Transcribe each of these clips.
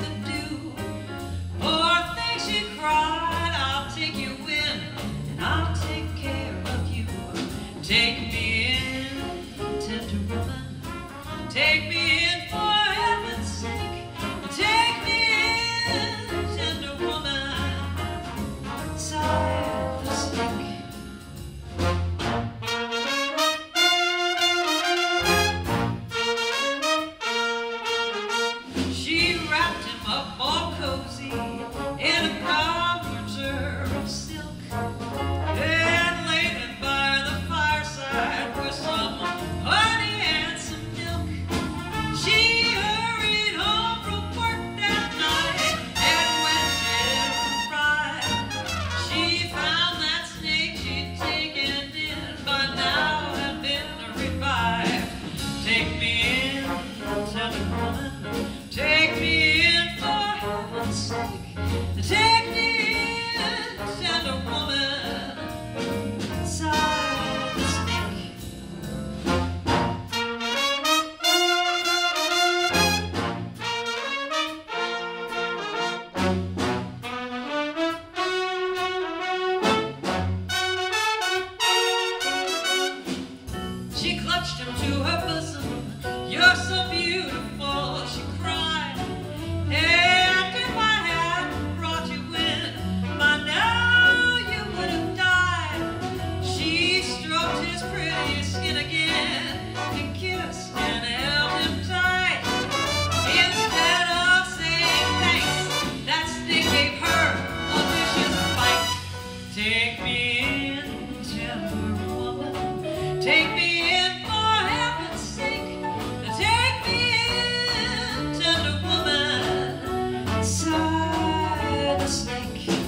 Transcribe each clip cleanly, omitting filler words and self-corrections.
could do. Poor thing, she cried, I'll take you in, and I'll take care of you. Take me in, tender woman, take me in for heaven's sake. Take me in, tender woman, inside the snake. She wrapped him up all cozy in a comforter of silk, and laid him by the fireside with some honey and some milk. She hurried home from work that night, and when she arrived, she found that snake she'd taken in by now had been revived. Take me in, tender woman, take me in for heaven's sake. Take me in, tender woman, inside the snake. She clutched him to her bosom. You're so beautiful, she cried. And if I hadn't brought you in, by now you would have died. She stroked his pretty skin again, and kissed and held him tight. Instead of saying thanks, that snake gave her a vicious bite. Take me in, tender woman, take me in for heaven's sake. Take me in, tender woman, inside the snake.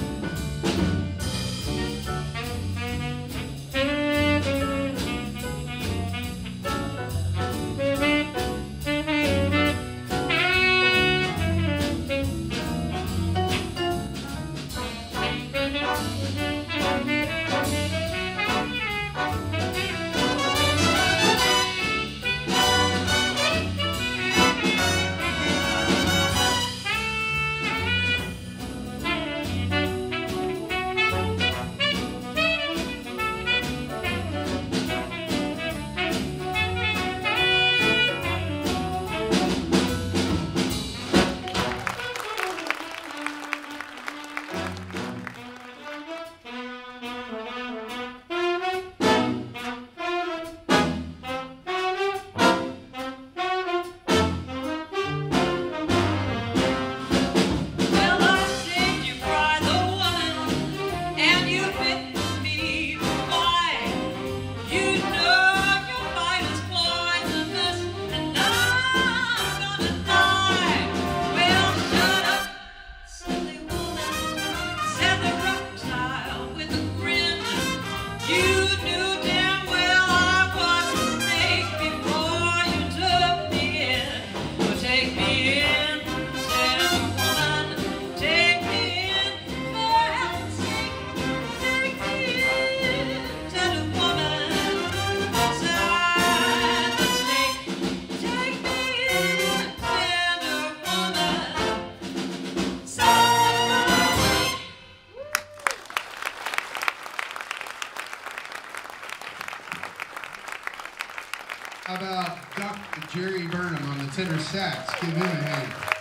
Well, I saved you, cried the woman, and you bitten me. Why? You know your bite is poisonous, and I'm gonna die. Well, shut up, silly woman, said the reptile with a grin. You knew damn well I was a snake before you took me in. Well, take me in, tender woman, take me in for heaven's sake. Take me in, tender woman, inside the snake. Take me in, tender woman, inside the snake. How about Dr. Gerry Burnham on the tenor sax? Give him a hand.